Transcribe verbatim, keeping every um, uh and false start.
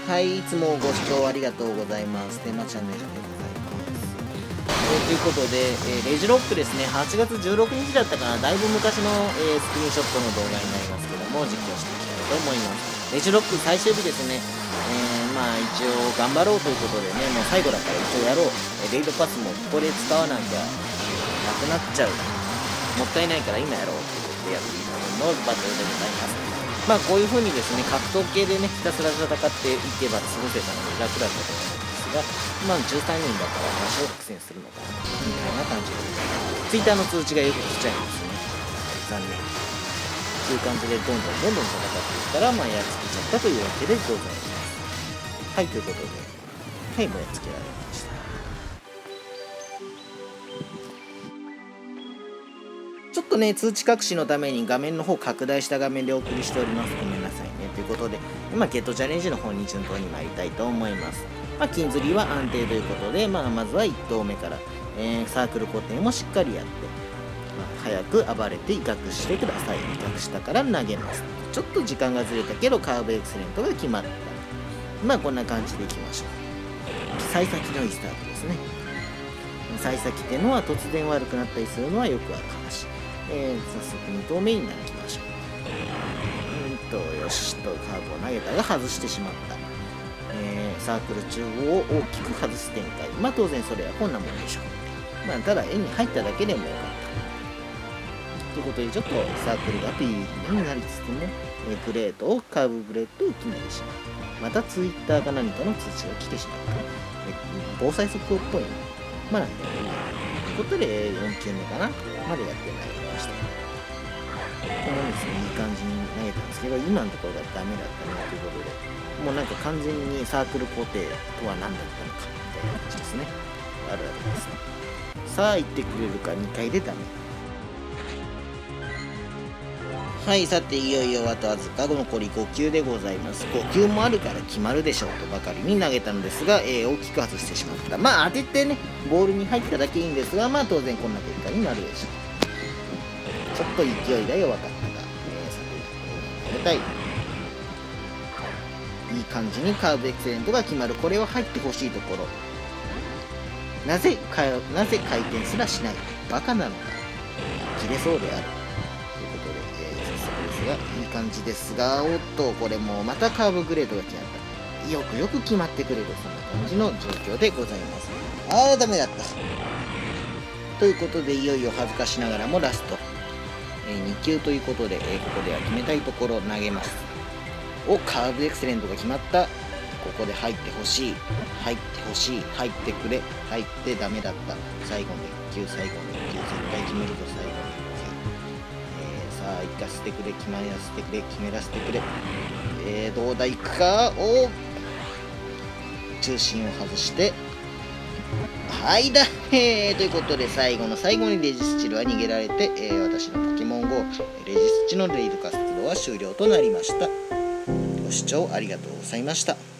はい、いつもご視聴ありがとうございます。テーマチャンネルでございます。えー、ということで、えー、レジロックですね、はちがつじゅうろくにちだったかな、だいぶ昔の、えー、スクリーンショットの動画になりますけども、実況していきたいと思います。レジロック最終日ですね、えー、まあ一応頑張ろうということでね、もう最後だから一応やろう。えー、レイドパスもここで使わなきゃなくなっちゃう。もったいないから今やろうということでやっていたののバトルでございます。まあこういう風にですね、格闘系でね、ひたすら戦っていけば潰せたので楽だったと思うんですが、まあじゅうさんにんだから多少苦戦するのかな、みたいな感じでございます。ツイッターの通知がよく来ちゃいますね。残念。という感じでどんどんどんどん戦っていったら、まあやっつけちゃったというわけでございます。はい、ということで、はい、もうやっつけられました。ちょっとね、通知隠しのために画面の方拡大した画面でお送りしております。ごめんなさいね。ということで、今、ゲットチャレンジの方に順当に参りたいと思います。まあ、金釣りは安定ということで、まあ、まずはいっ投目から、えー、サークル固定もしっかりやって、まあ、早く暴れて威嚇してください。威嚇したから投げます。ちょっと時間がずれたけど、カーブエクセレントが決まった。まあ、こんな感じでいきましょう。幸先のいいスタートですね。幸先っていうのは突然悪くなったりするのはよくある話。えー、早速に投目になりましょう。うんと、よしとカーブを投げたが外してしまった。えー、サークル中央を大きく外す展開。まあ当然それはこんなもんでしょう。まあただ絵に入っただけでもよかった。ということでちょっとサークルがピーになりつつも、えー、プレートをカーブブレードを決めてしまう。またツイッターか何かの通知が来てしまった。えー、防災速報っぽいね。まあなんだよね。ということでよん球目かなまでやってまいりました。このですね、いい感じに投げたんですけど、今のところがダメだったねということで、もうなんか完全にサークル固定とは何だったのかみたいな感じですね。あるあるですね。さあ、行ってくれるか、にかいでダメ。はい、さて、いよいよあとわずか残りご球でございます。ご球もあるから決まるでしょうとばかりに投げたのですが、えー、大きく外してしまった。まあ、当ててね、ボールに入っただけいいんですが、まあ、当然こんな結果になるでしょう。ちょっと勢いが弱かったが、えー、さて、食べたい。いい感じにカーブエクセレントが決まる。これは入ってほしいところ。なぜか、なぜ回転すらしない。バカなのか。切れそうである。いい感じですが、おっと、これもまたカーブグレードが決まった。よくよく決まってくれる、そんな感じの状況でございます。ああ、ダメだった。ということで、いよいよ恥ずかしながらもラスト。えー、に球ということで、えー、ここでは決めたいところ投げます。お、カーブエクセレントが決まった。ここで入ってほしい。入ってほしい。入ってくれ。入ってダメだった。最後のいっ球、最後のいっ球、絶対決めるぞ、最後のいっ球。さあ、行かせてくれ、決まらせてくれ、決めらせてくれ。えー、どうだ、行くか。お中心を外して、はいだへーということで、最後の最後にレジスチルは逃げられて、えー、私のポケモン ゴー、レジスチのレイド活動は終了となりました。ご視聴ありがとうございました。